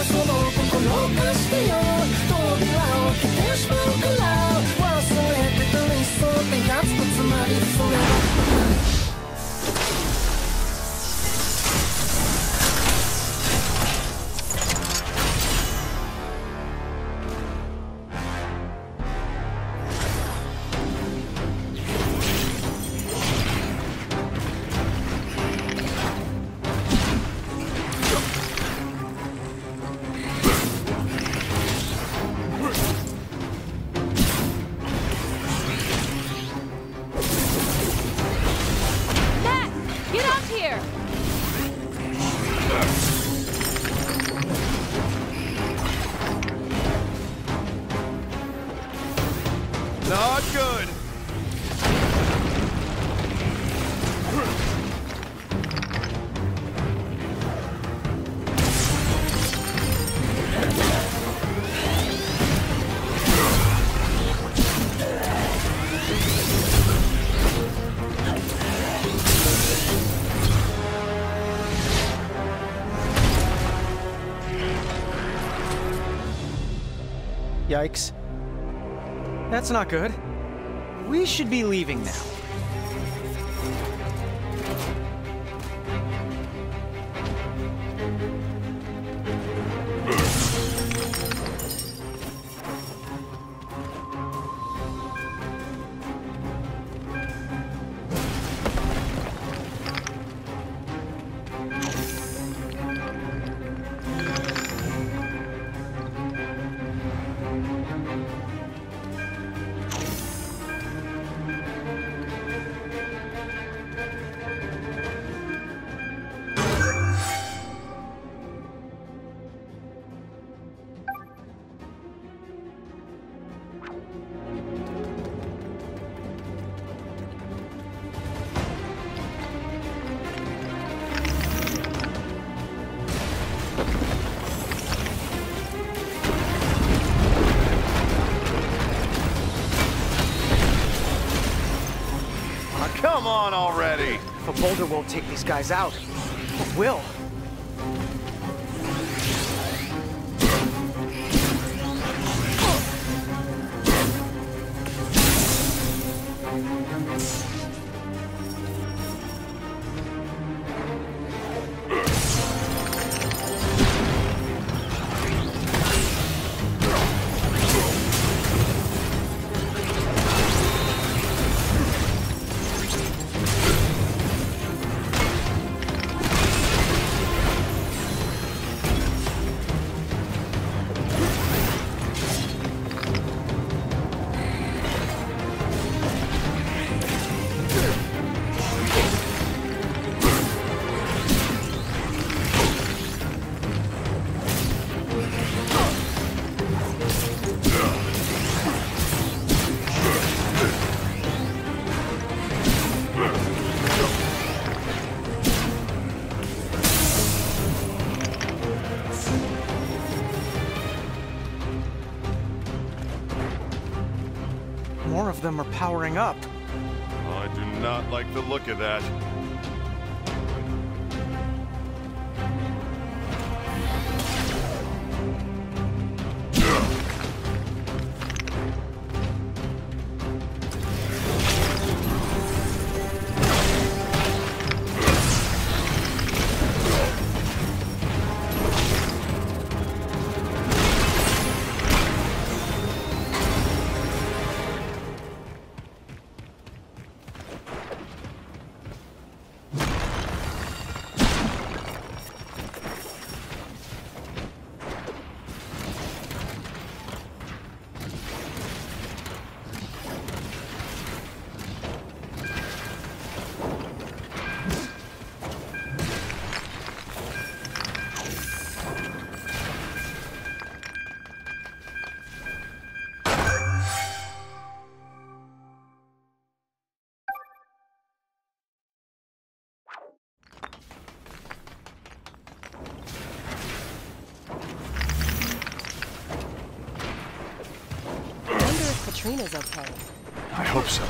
その心を貸してよ扉を開けてしまうから忘れてた理想ってやつとつまりそれは Not good. Yikes. That's not good. We should be leaving now. Come on already! If a boulder won't take these guys out, what will? More of them are powering up. I do not like the look of that. Katrina's okay. I hope so.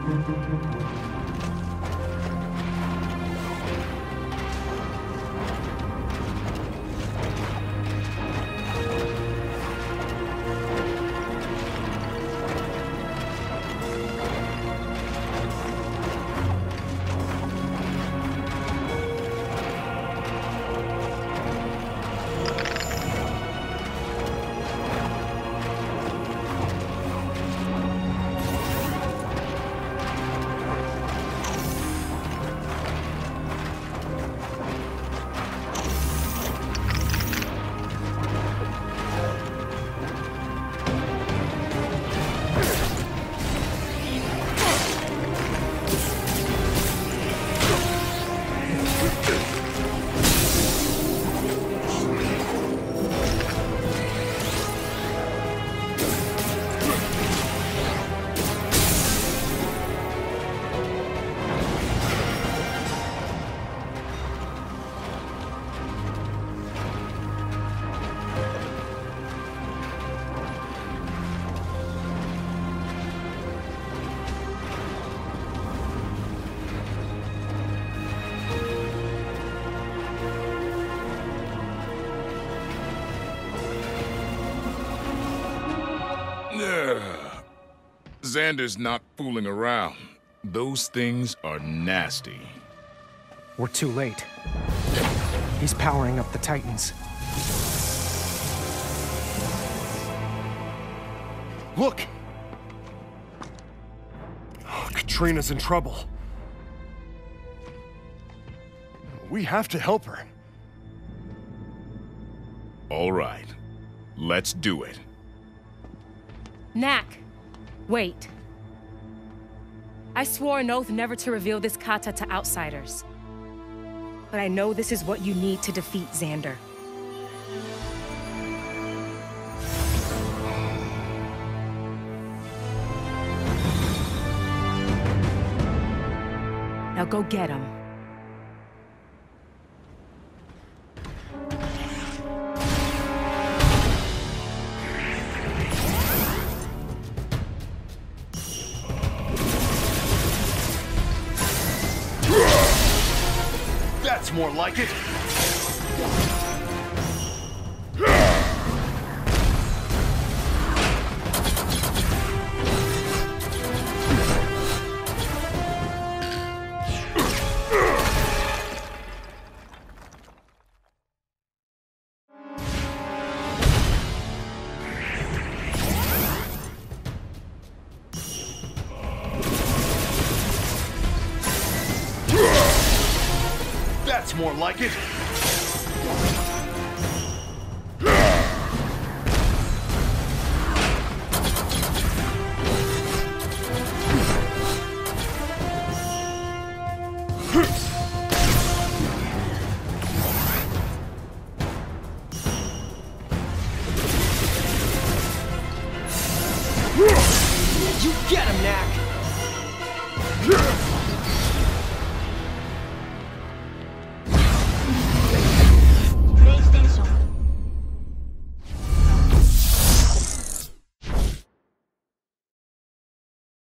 Xander's not fooling around. Those things are nasty. We're too late. He's powering up the Titans. Look! Oh, Katrina's in trouble. We have to help her. All right. Let's do it. Knack, wait. I swore an oath never to reveal this kata to outsiders. But I know this is what you need to defeat Xander. Now go get him. That's more like it. That's more like it.